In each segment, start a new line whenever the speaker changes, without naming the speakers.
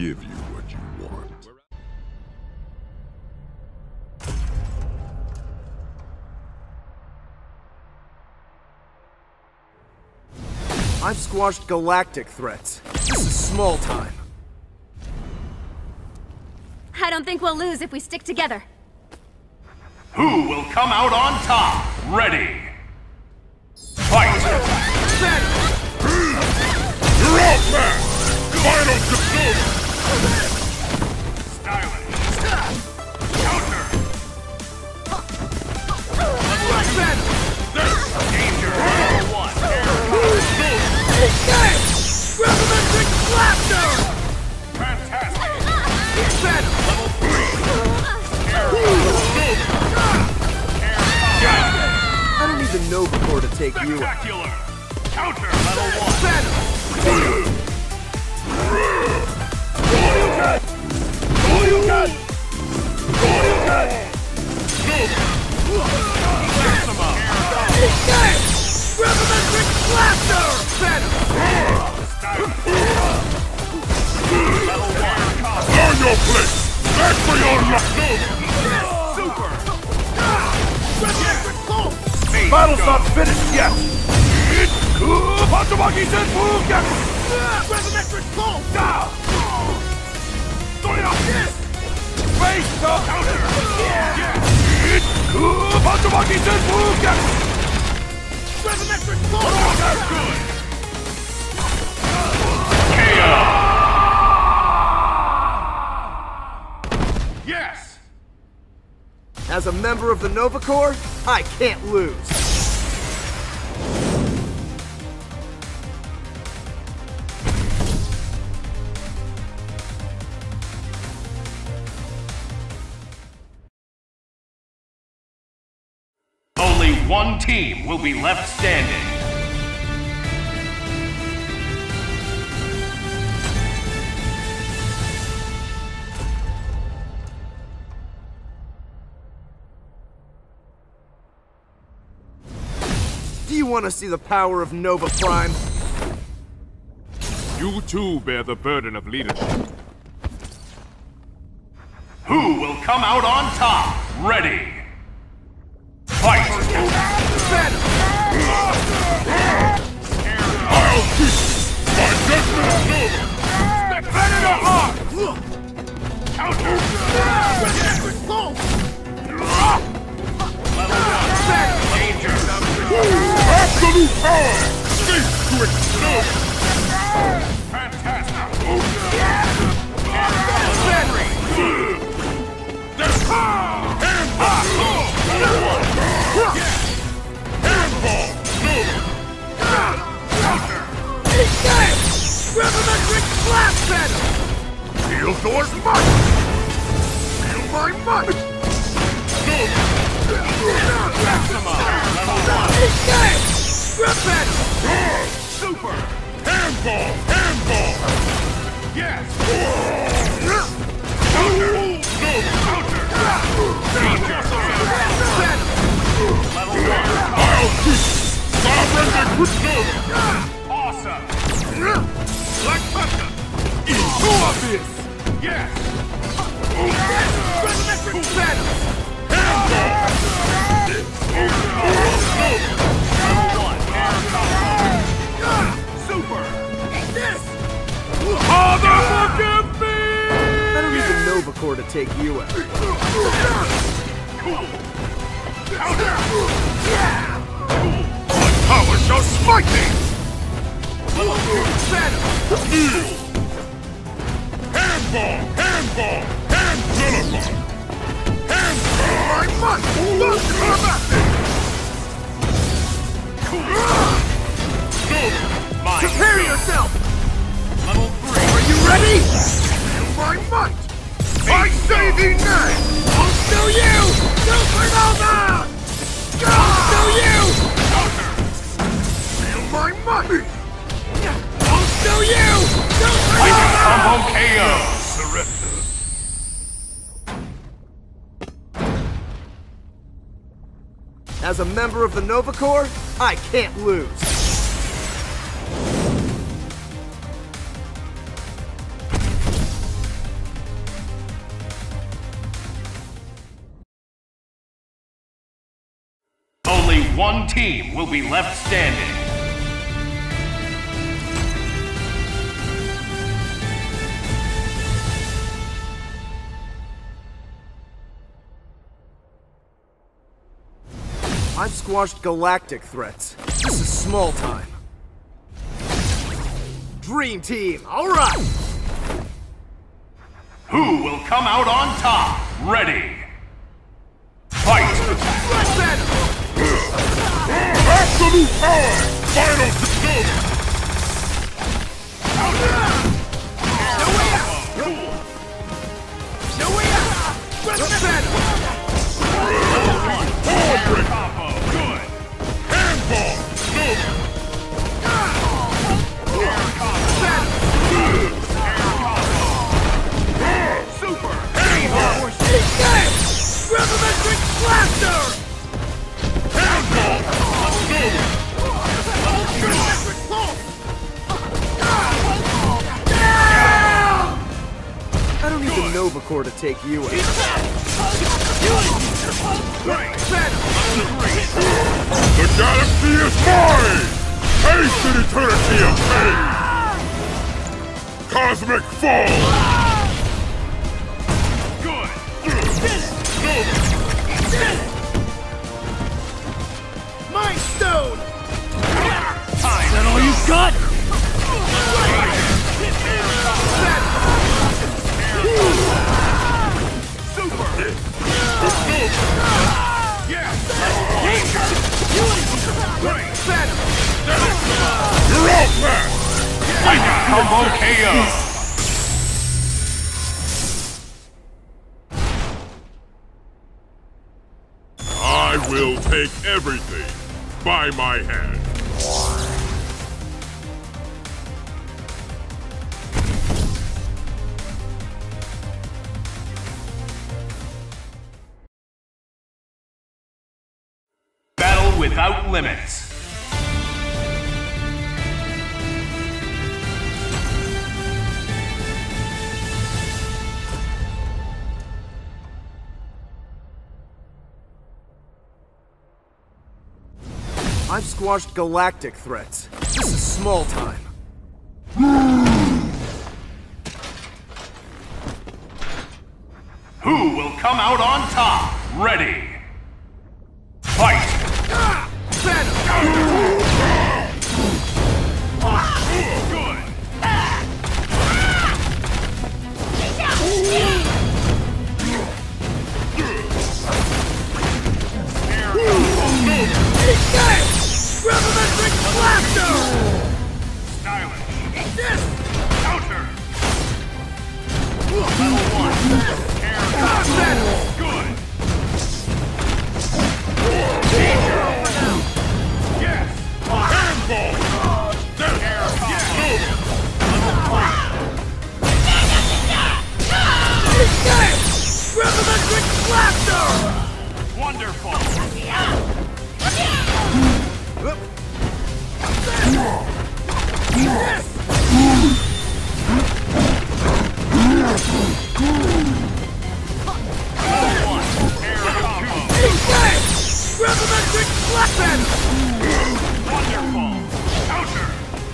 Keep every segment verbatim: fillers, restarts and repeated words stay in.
give you what you want.
I've squashed galactic threats. This is small time.
I don't think we'll lose if we stick together.
Who will come out on top? Ready! Fight!
You're out, man! Final consume!
Stylish! Counter! Danger! Number one!
Gravimetric Blaster!
Fantastic!
Venom!
Level three!
I don't need the Nova Corps to take you out.
Spectacular! Counter! Level one!
Venom!
All you got! All you got! All you got!
Maximum!
Gravimetric Blaster! Venom!
Level one!
Earn your place! Back for your life!
Super!
Battle's not finished yet! Matsumaki Senpu Gyaku!
Gravimetric Pulse!
Down! Face the counter! Matsumaki Senpu Gyaku!
Gravimetric Pulse!
That's good! K O! Yes!
As a member of the Nova Corps, I can't lose.
Only one team will be left standing.
Do you want to see the power of Nova Prime?
You too bear the burden of leadership.
Who will come out on top? Ready! Fight!
Venom!
I'll keep my judgment Nova!
Predator arm! Counter!
Gravimetric Pulse!
Level one! Danger!
Absolute power! Cease to explode!
Fantastic!
Venom!
There's handball! Handball!
Counter!
Gravimetric Blast Venom!
Steel Door's might! Feel my might!
Maximum! Level one!
Grab Venom!
Super!
Handball! Handball!
Yes! Counter! Counter! Danger!
Venom!
Level one!
I'll keep sovereign decree!
Awesome!
Black Panther! Eat of this!
Yes!
Gravimetric Venom!
Handball!
Level one! Air combo! Super!
This!
Motherfucking
I don't need the Nova Corps to take you out.
Counter!
My power shall smite thee!
Level two!
Venom!
Handball! Handball! Hand nullified! Handball! My might! Look come at me!
Mine!
Prepare yourself!
Level three!
Are you ready?
Feel my might! I say thee nay!
I'll show you! Supernova! I'll show you!
Counter!
Feel my might!
I'll show you!
Lightning
Supernova!
combo K O!
Surrender!
As a member of the Nova Corps, I can't lose.
Only one team will be left standing.
I've squashed galactic threats. This is small time. Dream Team, alright!
Who will come out on top? Ready! Fight!
Absolute power! Final decision!
No way out! No way out!
Forward!
Combo, good!
Handball!
Super!
Gravimetric Blaster!
Handball!
Gravimetric Pulse! I don't need the Nova Core to take you out.
The galaxy is mine! Taste an eternity of pain! Cosmic Fall!
Good!
Mind Stone!
Time!
Is that all you got?
Super! Yes!
You're all back!
I got combo K O!
I will take everything by my hand.
Battle without limits.
I've squashed galactic threats. This is small time.
Who will come out on top? Ready! Fight! Good!
Gravimetric Blaster!
Stylish! Counter! Level one! Air Good! Danger! Yes!
Handball!
Air Yes!
Gravimetric Blaster!
Wonderful!
Gravimetric Blaster!
Wonderful! Counter!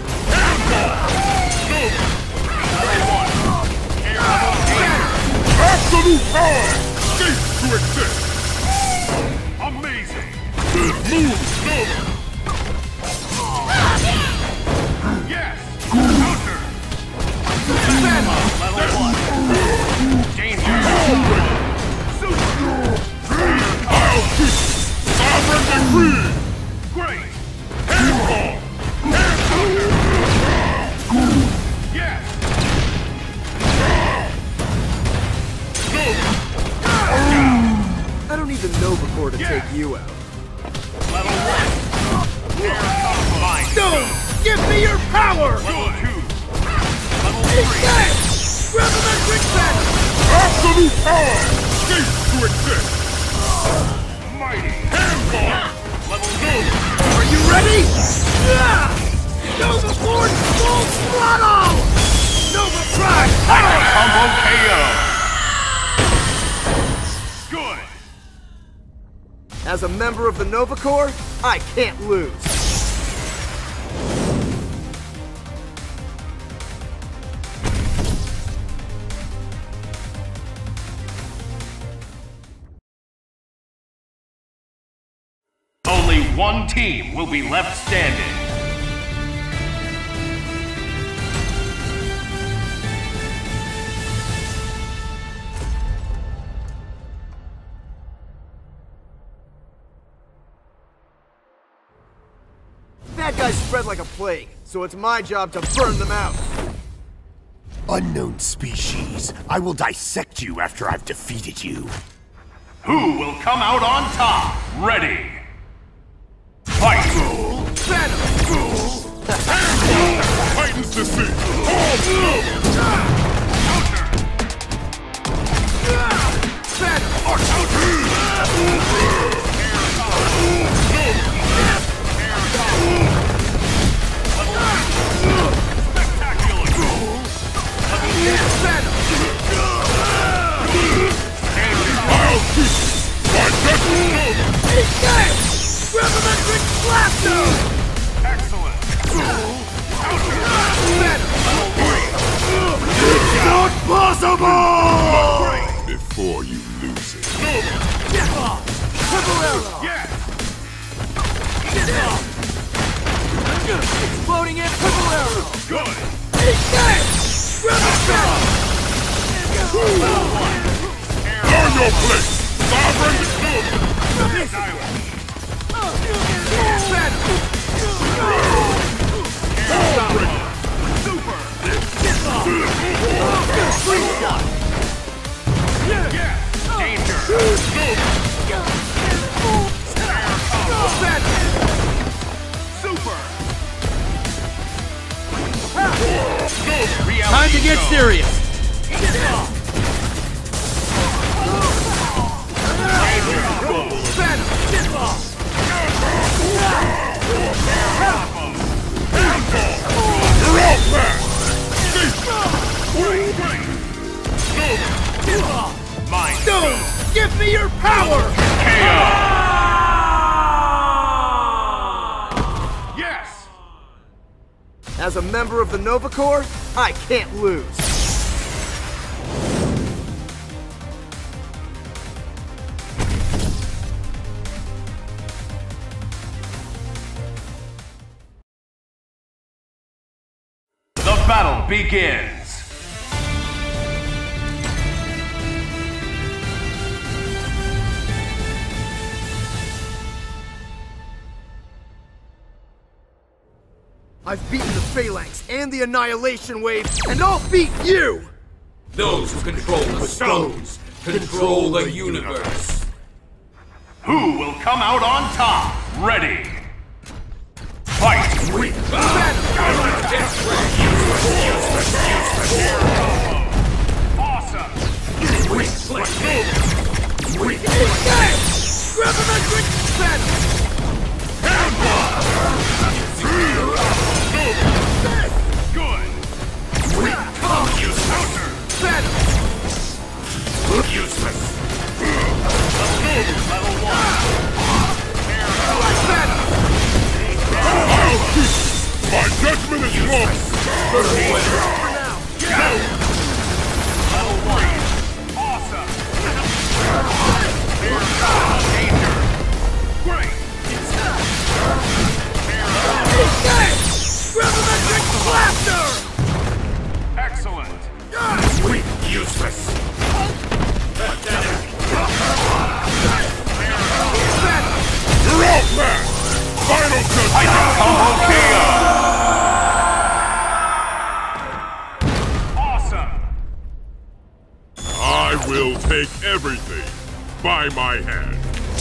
Absolute power! Cease to exist!
Amazing!
Move! Move!
Yes! Counter! Level one! Danger!
I'll keep sovereign decree!
Great!
Handball!
Yes!
I don't need the Nova Core to take you out.
Level one! Air Combine!
Stone! Give me your power!
Level two! Level three!
Gravimetric Battle!
Absolute power! Cease to exist!
Mighty!
Handball!
Level two!
Are you ready? Yeah! Nova Force full throttle! Nova Prime!
Combo K O! Good!
As a member of the Nova Corps, I can't lose.
Only one team will be left standing.
Bad guys spread like a plague, so it's my job to burn them out.
Unknown species, I will dissect you after I've defeated you.
Who will come out on top? Ready. Fight!
Venom!
Titans to see!
Gravimetric Blaster!
Excellent!
It's not possible! Before you lose it.
Triple arrow!
Yes!
Exploding in triple arrow!
Good!
Learn your place! Sovereign!
Time to get serious!
Mind
Stone, give me your power!
K O! Yes!
As a member of the Nova Corps, I can't lose.
The battle begins!
I've beaten the Phalanx and the Annihilation Wave, and I'll beat you!
Those who control the stones control the universe.
Who will come out on top? Ready! Fight! Awesome!
Gravimetric Venom!
Good! Counter!
Venom!
Useless!
Level one!
Venom!
My judgment is wrong!
Level one! Awesome! Danger! Great!
Gravimetric Blaster!
Excellent!
Weak, useless! You're out, man! Final judgment!
Combo K O! Awesome!
I will take everything by my hand.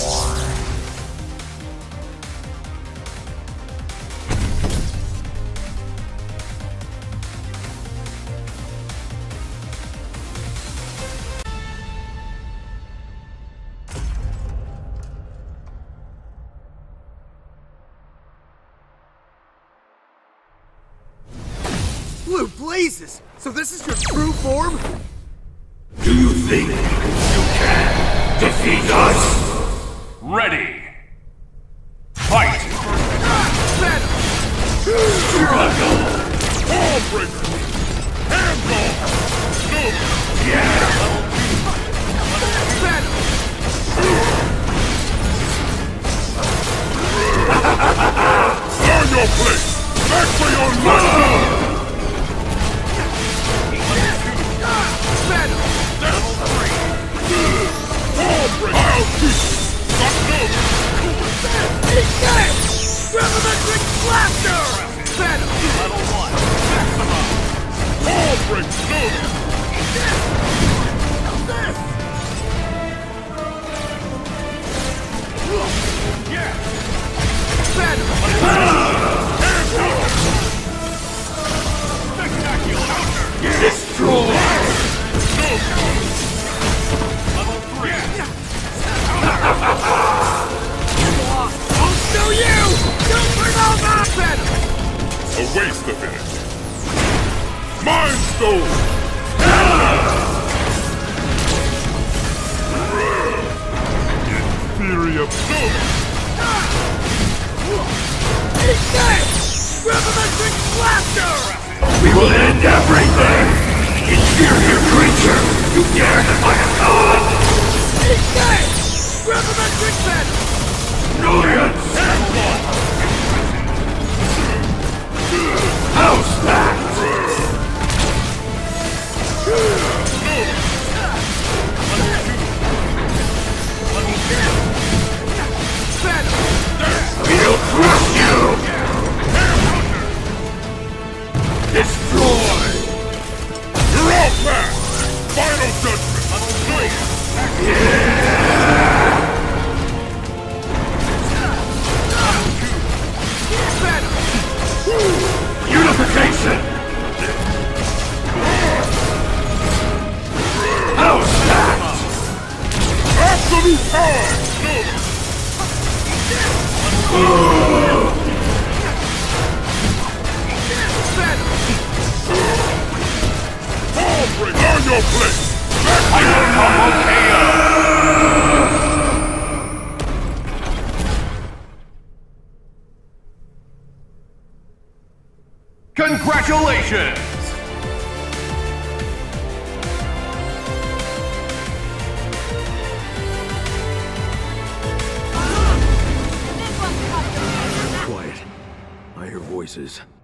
Blue blazes! So this is your true form?
Do you think you can defeat us?
Ready! Fight!
Breaker! Hands off! Move!
Venom!
Learn your place! Back for your life!
Venom!
Level three! Wall Breaker! I'll teach you! Stop moving!
Gravimetric Blaster! Venom!
Level one. Maximum.
Wall Breaker! Move!
Yeah.
Venom!
Spectacular.
Destroy!
Level three.
I'll show you! Supernova! Venom!
A waste of energy. Mind Stone! Inferior Boom!
Gravimetric Blaster!
We will end everything! Inferior creature! You dare defy a god!
Gravimetric Venom!
Brilliance! House that! We'll crush you! Destroy!
You're all back! Final judgment!
Level three.
Unification! House that!
Absolute power! Wall Breaker! Learn your place!
Final combo K O. Congratulations!
Quiet. I hear voices.